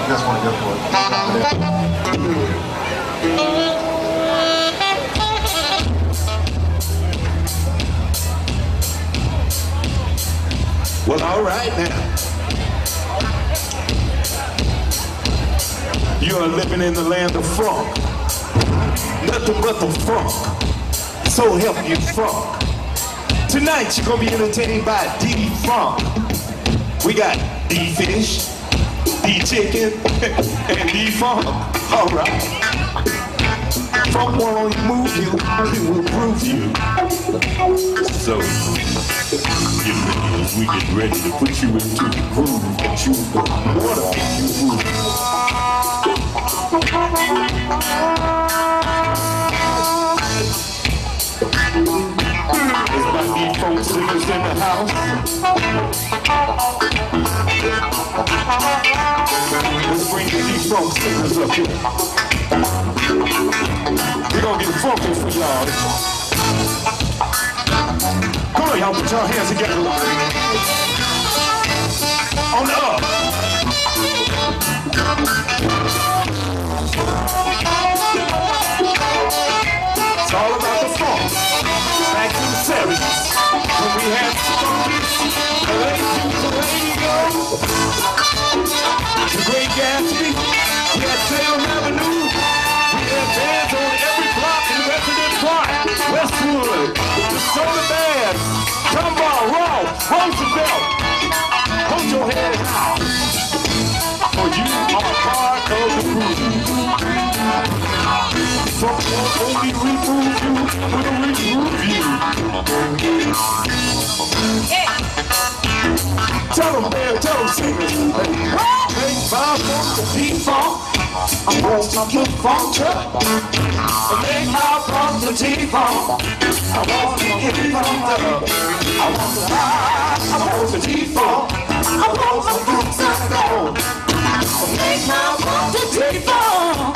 just want to go for it. Well, all right now. You are living in the land of funk. Nothing but the funk. So help you funk. Tonight you're gonna be entertained by D-Funk. We got D-Fish, D-Chicken, and D-Funk. All right. Funk won't only move you, it will prove you. So, you ladies, we get ready to put you into the groove that you wanna make you move. There's my D-Funk singers in the house. Let's bring the D-Funk singers up here. We're gonna get funky for y'all. Come on, y'all, put your hands together. On the up. It's all about the funk. Back to the 70s. When we had funkies, the radio, the Great Gatsby, we had Salem Avenue, we had bands on every block in Resident Park, Westwood, the Soda Bands, Dunbar, Wright, Roosevelt. Hold your head high, for you are part of the crew. Funk won't only remove you, will remove you. Tell them, man, tell them, singers. Make my funk the D-Funk. I want to get funked up. Make my funk the D-Funk. I want to get funked up. I want to high. I want the D-Funk. I want to get funked up. Make my funk the D-Funk.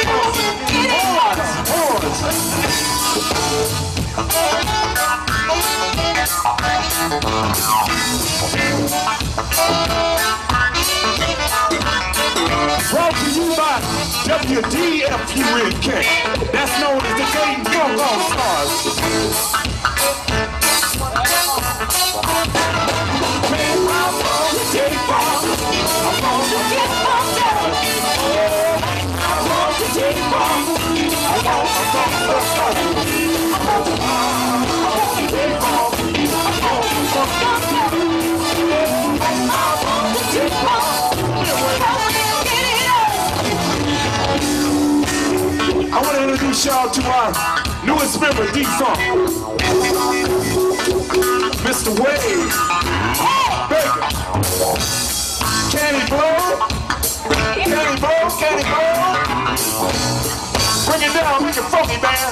Brought to you by WDFUNK. That's known as the Dayton Funk All-Stars. Man, I'm on the D-Funk. I'm on the D-Funk. I'm on the D-Funk. I'm on the I want to introduce y'all to our newest member, D-Funk. Mr. Wade Baker. Can he blow? Can he blow? Can he blow? Bring it down, make it funky, man.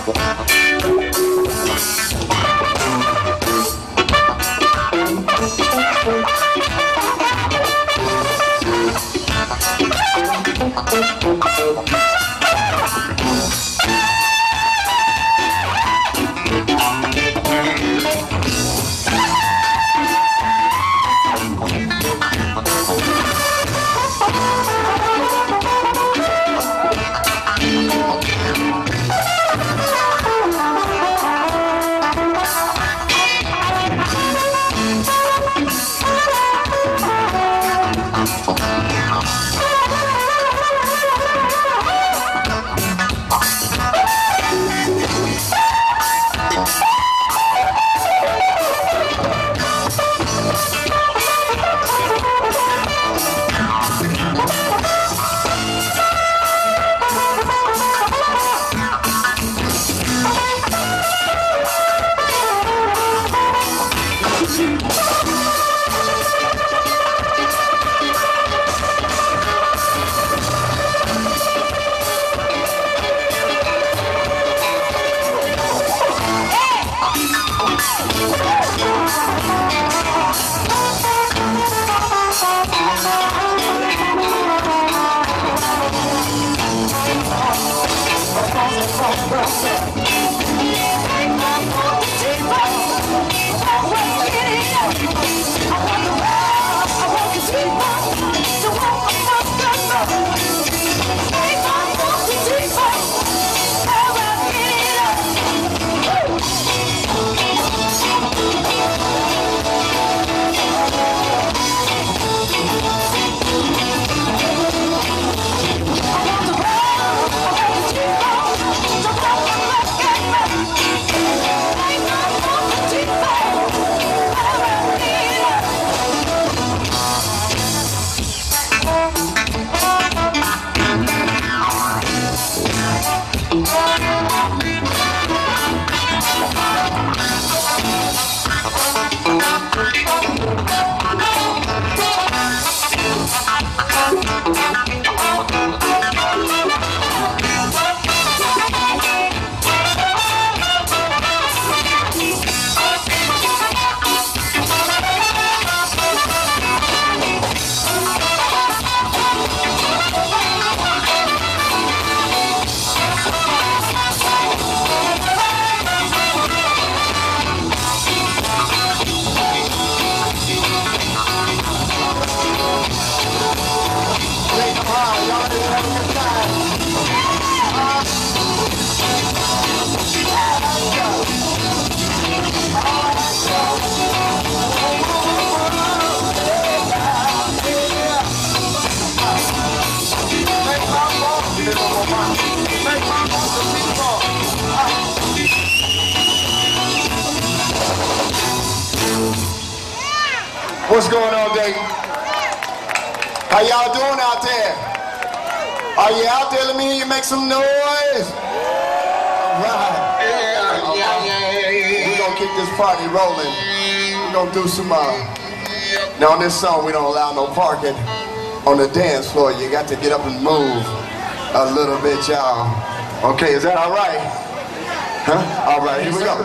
What's going on, Dayton? How y'all doing out there? Are you out there? Let me hear you make some noise. All right. We're going to keep this party rolling. We're going to do some, now on this song, we don't allow no parking on the dance floor. You got to get up and move a little bit, y'all. Okay, is that all right? Huh? All right, here we go.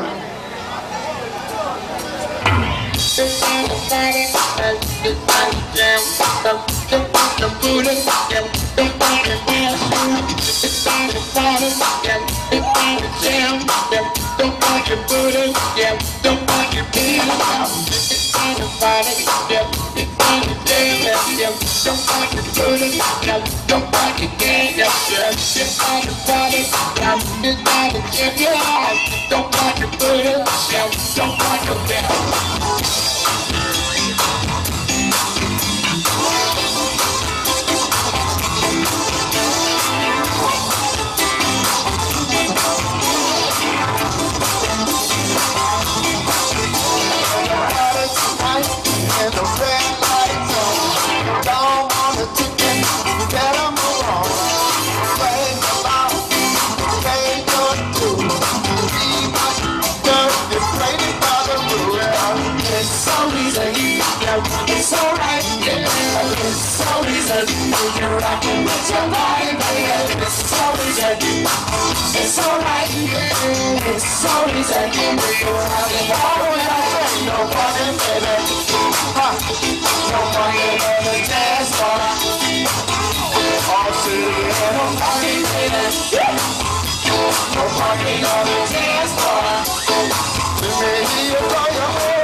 It's alright, yeah. It's so easy. You're rocking with your body, baby. It's so easy. It's alright, yeah. It's so easy. You're rocking all the way. No parking, baby. No parking on the dance floor. All city and no parking, baby. No parking on the dance floor. Let me hear you blow your horn.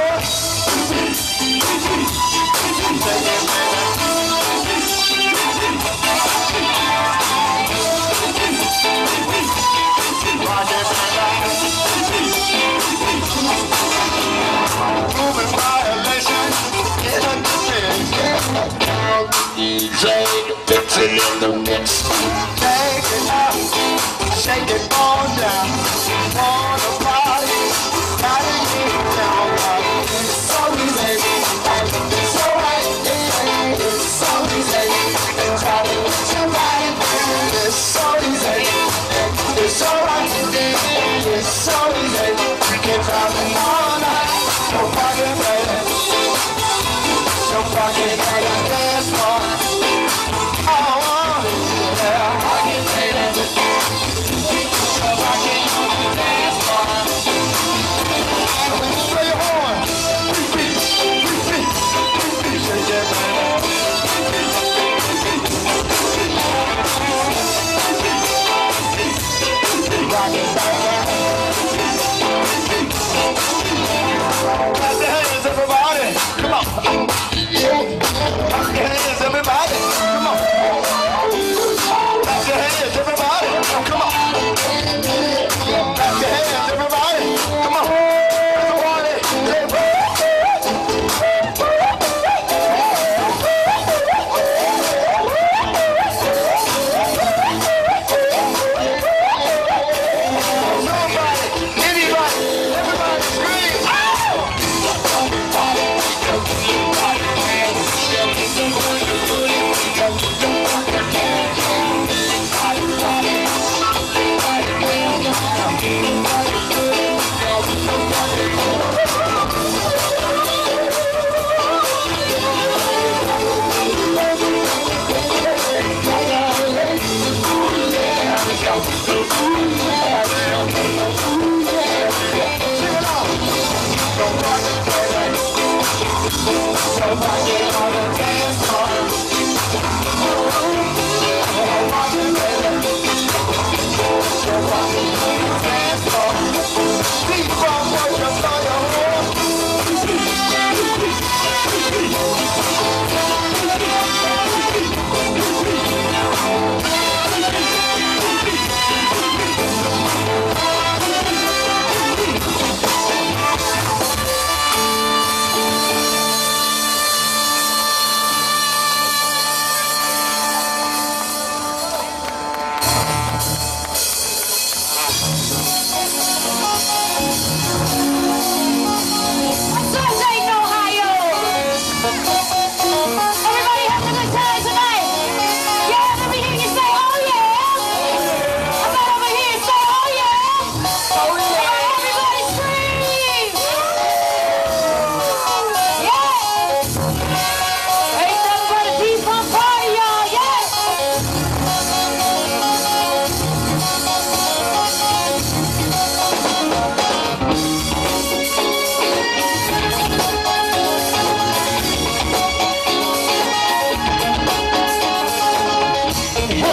DJ, fix it in the mix. Take it up, shake it on down. Wanna party, gotta get it down. It's so easy, it's alright, yeah. It's so easy. Travel with your body, it's so easy. It's alright, yeah. It's so easy. You can travel all night. No parking, baby. No parking at the dance floor. Oh, yeah. Parking, baby. No parking on the dance floor.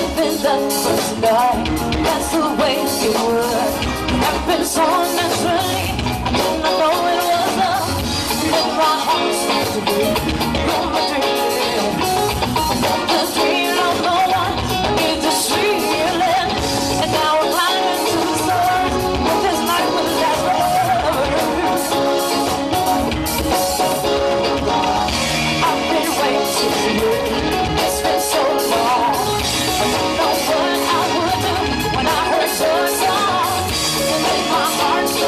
something that was night. That's the way you were. Happened so naturally. I did not know it was love. Let my heart start to beat. You're my dream. I'm the dream of no one. I need to feel it. And now I'm flying to the stars. But this night will last forever. I've been waiting for you. It's been so long. I don't know what I would do when I heard your song. It made my heart so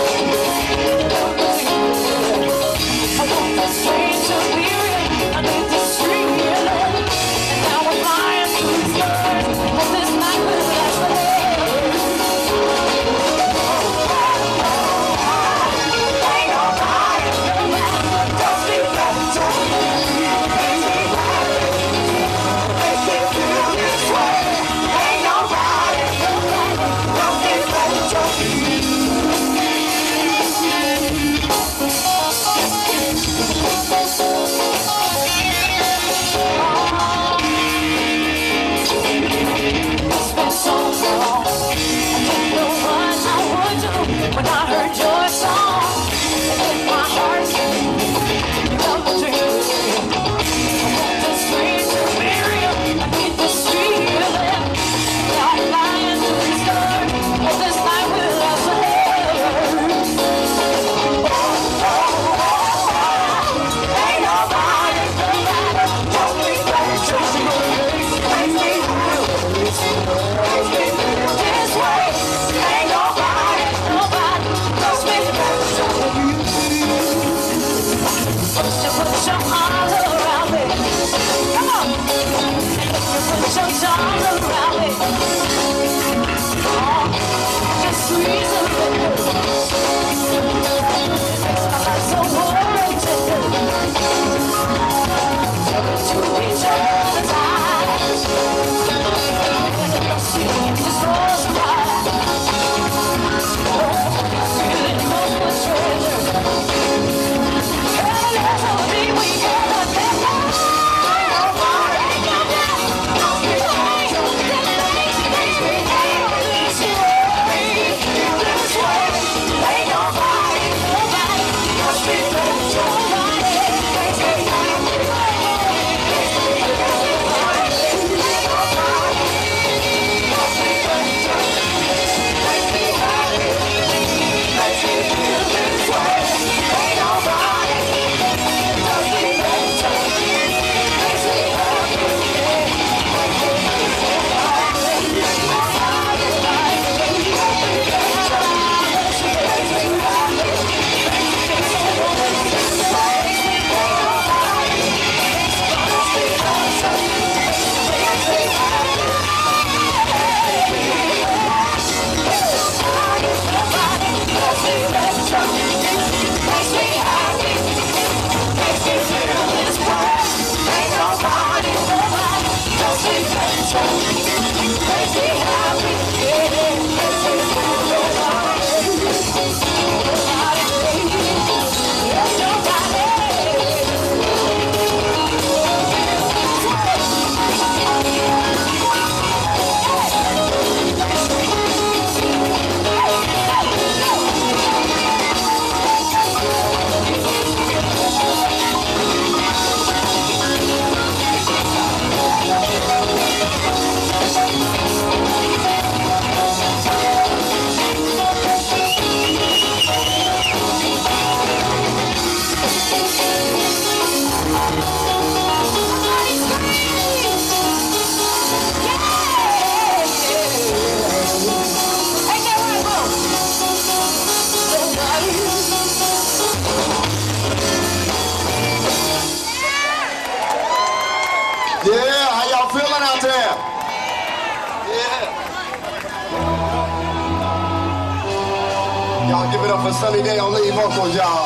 I want this dream to be real. I need this feeling. And now I'm flying to the stars. But this night will last forever. Ain't nobody, don't be ready to make me happy. Make me feel this way. Ain't nobody, don't be ready to It's been so long. I didn't know what I would do when I heard your song. It made my heart come true. I want this dream to be real. I need this feeling. Now I'm flying to the stars. But this night will last forever. Ain't nobody, don't be ready to make me feel this way. Ain't nobody, just be ready to put your arms around me. Come on, put your arms around me. Oh, just squeeze a little. Makes my heart so warm and tender. To each other's eyes. This was right. Feeling so much treasure. And that's how we gotta take it. Yeah, how y'all feeling out there? Yeah. Y'all give it up for Sunny Day on lead vocals, y'all.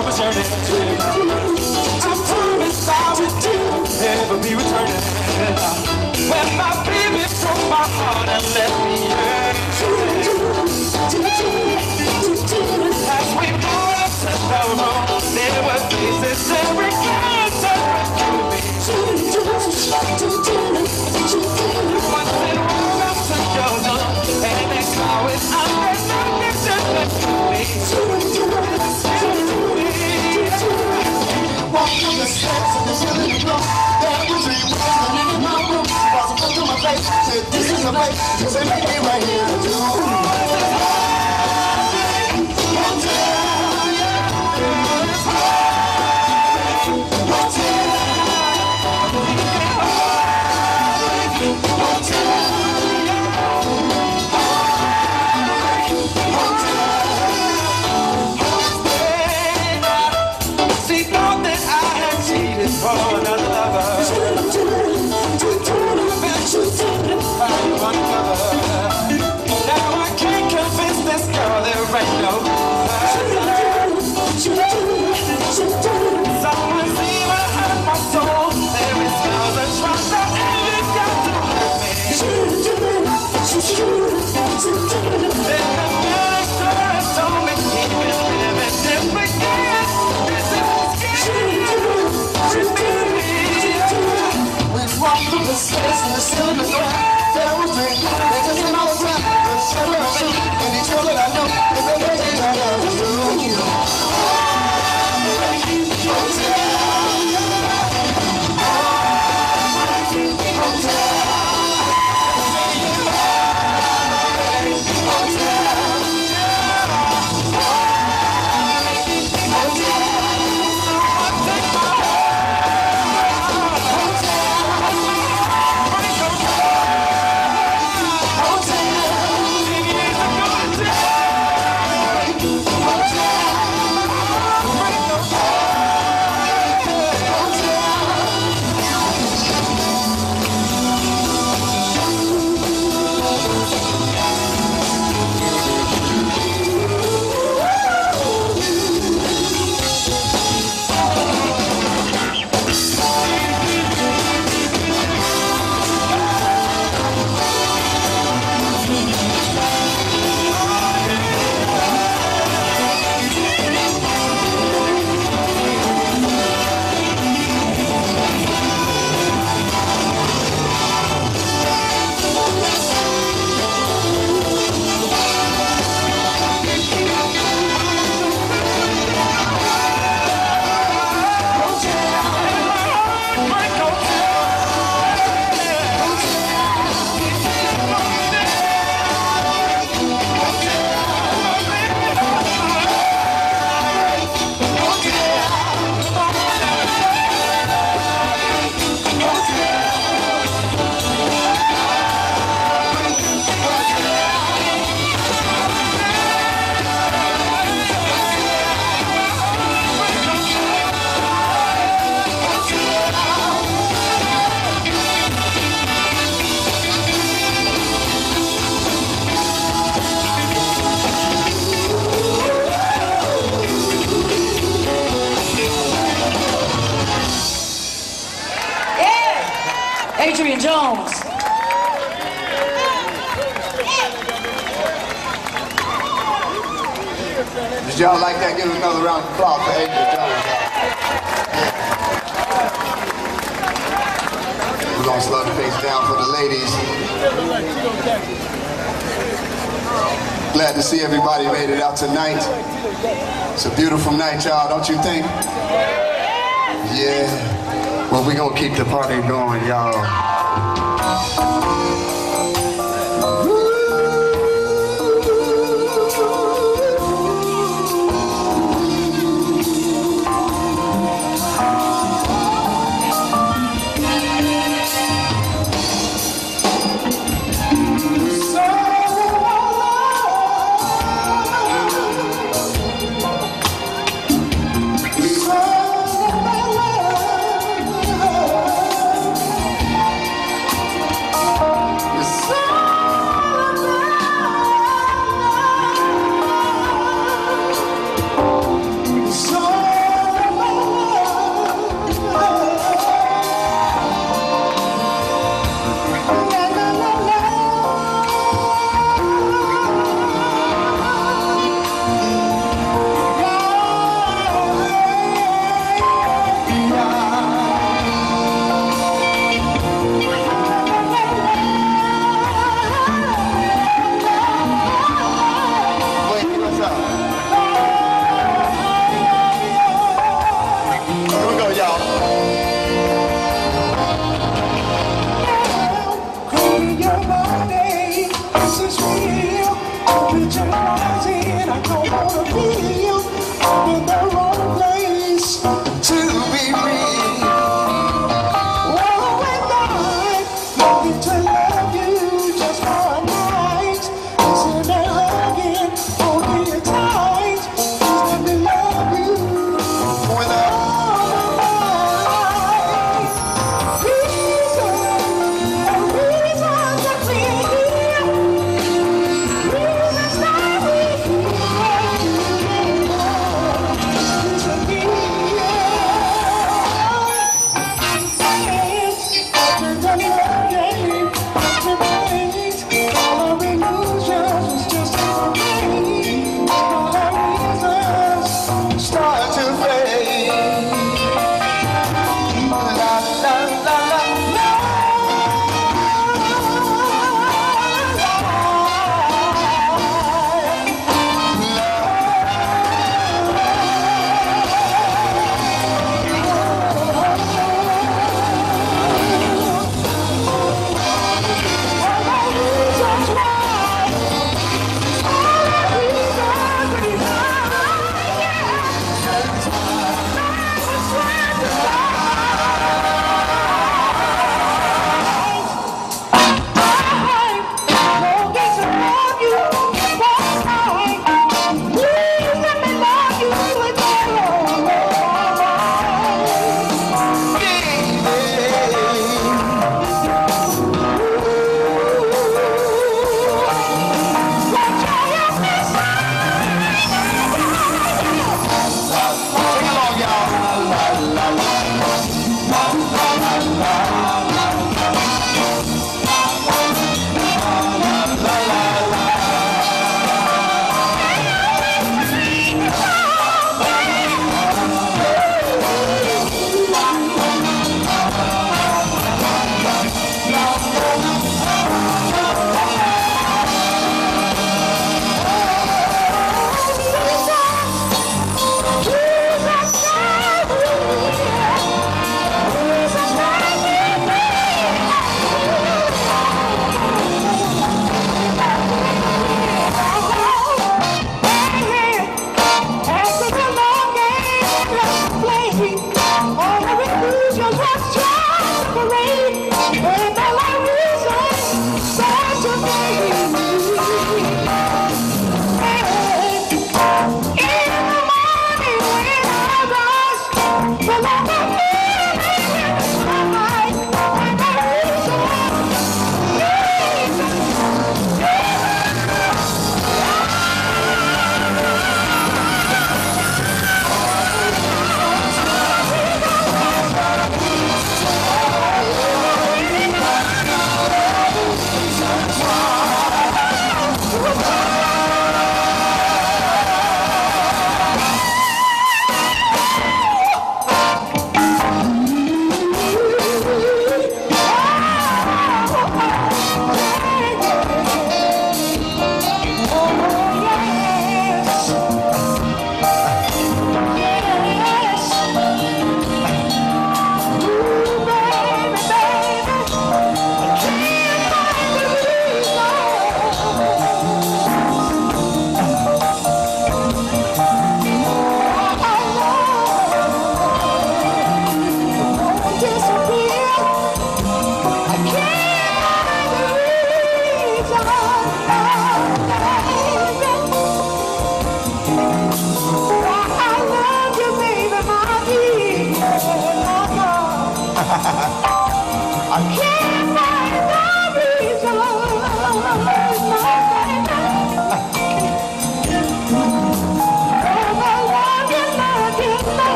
I'll return it. I promise I will never be returning. When my baby broke my heart and let me in. As we pulled up to the road, there were faces every kind to rescue me. Once it rolled up to Georgia, and they saw it, I was looking just rescue me. Walked up the steps and the ceiling broke. There was a woman in my room. Wasn't up to my face. Said, this is a place. Just a lady right here to do. Now I can't convince this girl there ain't no someone's even hurt my soul. There is smells and trust that ain't got to hurt me. Then the minister has told me he will live in different years. This is We walked through the stairs and the ceiling broke. There was drink. There's just another time. The shadow of shoot. And each other I know. If they ain't got to do. Adrian Jones. Did y'all like that? Give another round of applause for Adrian Jones. We're gonna slow the pace down for the ladies. Glad to see everybody made it out tonight. It's a beautiful night, y'all, don't you think? Yeah. Well, we're gonna keep the party going, y'all.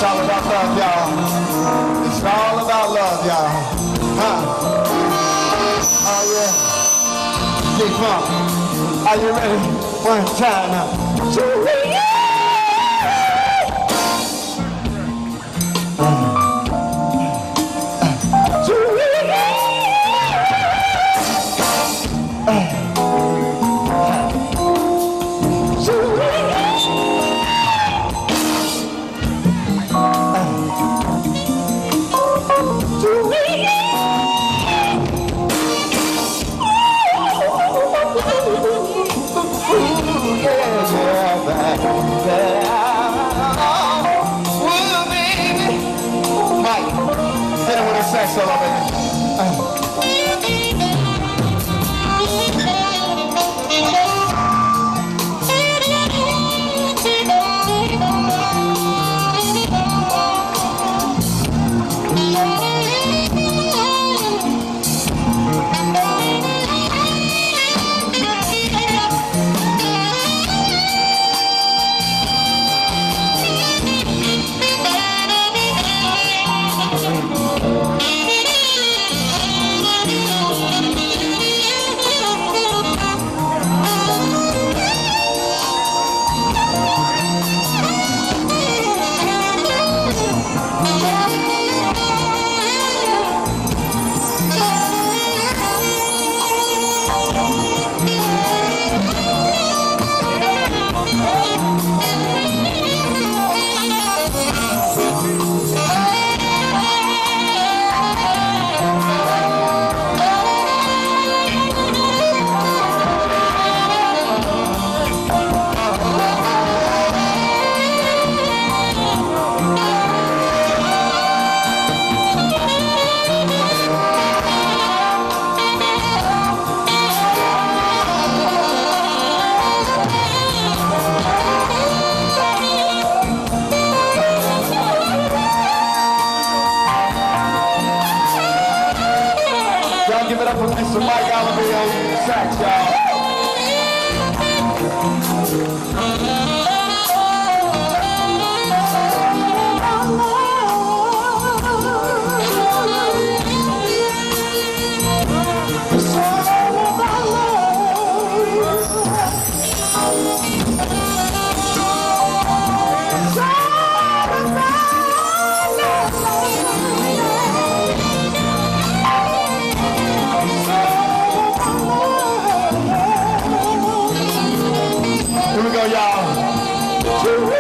all about love, y'all. It's all about love, y'all. Huh? Oh, yeah. Big Funk. Are you ready? One time now. Solo, baby. Give it up for Mr. Mike Oliver on the sax, y'all. Here we go, y'all.